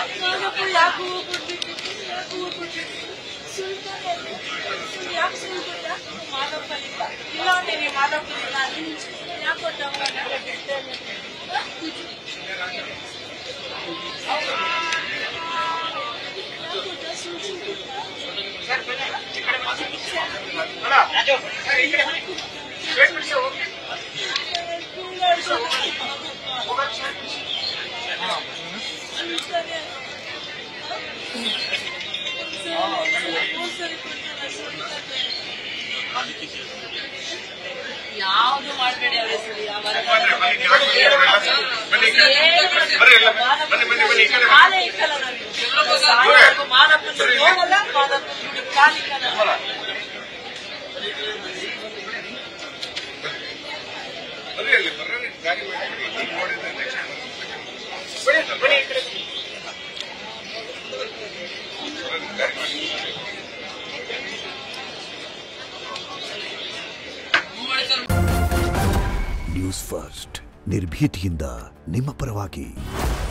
ಮಾದಪ್ಪ ಯಾಕೆ ಹೋಗ್ಬಿಟ್ಟಿತ್ತು ಸುಲ್ತಾನೆ ಯಾಕೆ ಸುಲ್ತಾನ ಮಾದಪ್ಪ ಇಲ್ಲ ನೀನು ಮಾದಪ್ಪ ಇಲ್ಲ ಯಾಕೆ ಕೊಟ್ಟವ ಯಾವುದು ಮಾಡಬೇಡಿ ಅವರ ಹೆಸರು ಹಾಲೇ ಇಕ್ಕಲ್ಲ ನನಗೆ ಮಾದಪ್ಪನ ಹೋಗಲ್ಲ ಮಾದಪ್ಪನ ಕಾಲಿಕ್ಕಲ್ಲ ನ್ಯೂಸ್ ಫಸ್ಟ್ ನಿರ್ಭೀತಿಯಿಂದ ನಿಮ್ಮ ಪರವಾಗಿ.